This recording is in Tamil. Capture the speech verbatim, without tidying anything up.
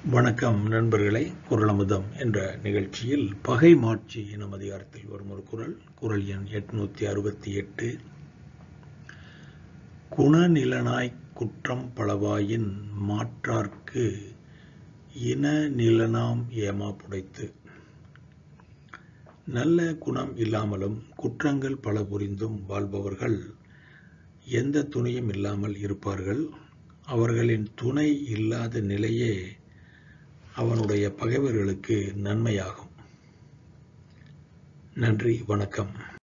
வணக்கம் நண்பர்களே. குறளமுதம் என்ற நிகழ்ச்சியில் பகை மாட்சி எனும் அதிகாரத்தில் வரும் ஒரு குறள் குறள் எண் எட்நூத்தி அறுபத்தி எட்டு. குணநிலனாய் குற்றம் பலவாயின் மாற்றார்க்கு இன நிலனாம் ஏமா புடைத்து. நல்ல குணம் இல்லாமலும் குற்றங்கள் பல புரிந்தும் வாழ்பவர்கள் எந்த துணையும் இல்லாமல் இருப்பார்கள். அவர்களின் துணை இல்லாத நிலையே அவனுடைய பகைவர்களுக்கு நன்மையாகும். நன்றி, வணக்கம்.